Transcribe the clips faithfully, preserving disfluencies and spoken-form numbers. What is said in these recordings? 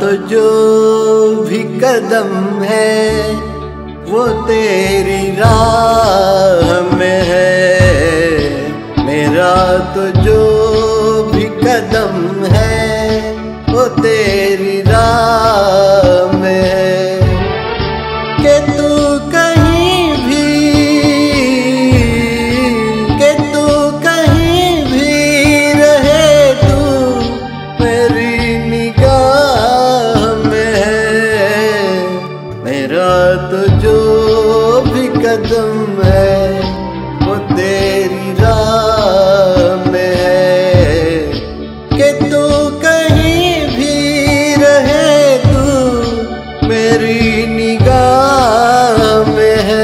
तो जो भी कदम है वो तेरी राह में है। मेरा तो जो भी कदम है वो तेरी राह में है। कि तू कहीं भी कि तू कहीं भी रहे, तू मेरी निगाह में है। मेरा तो जो भी कदम है वो तेरी राह में है। कि तू कहीं भी रहे, तू मेरी निगाह में है।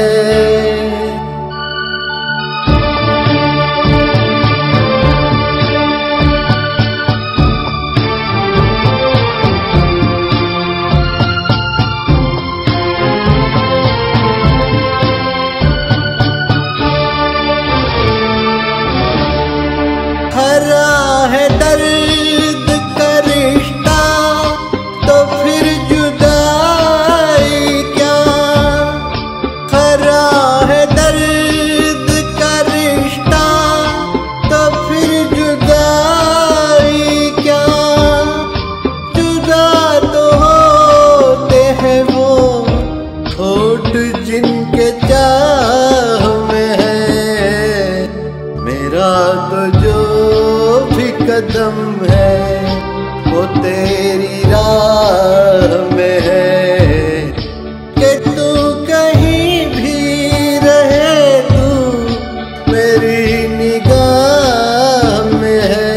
हरा है दर्द का रिश्ता तो फिर जुदाई क्या। हरा है दर्द का रिश्ता तो फिर जुदाई क्या। जुदा तो होते हैं वो होठ जिनके चाह में है। मेरा तो जो भी कदम है वो तेरी राह में है। कि तू कहीं भी रहे, तू मेरी निगाह में है।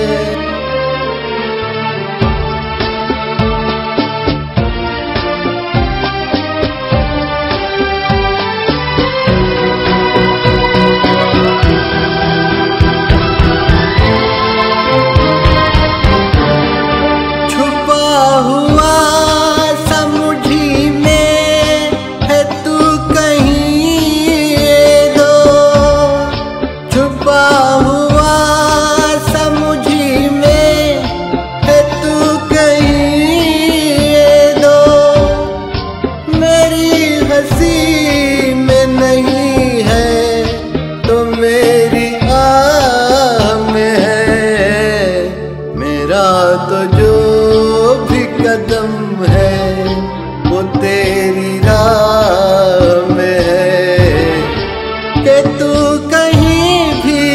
हंसी में नहीं है तो मेरी आह में है। मेरा तो जो भी कदम है वो तेरी राह में है। कि तू कहीं भी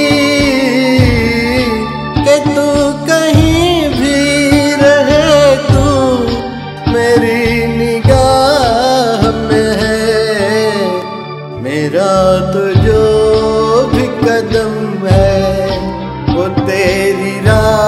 कि तू कहीं भी रहे, तू मेरी निगाह में है। मेरा तो जो भी कदम है वो तेरी राह